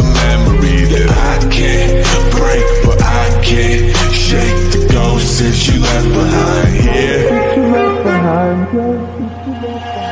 a memory that I can't break, but I can't shake the ghost since you left behind. Yeah, since you left behind, yeah, since you left behind.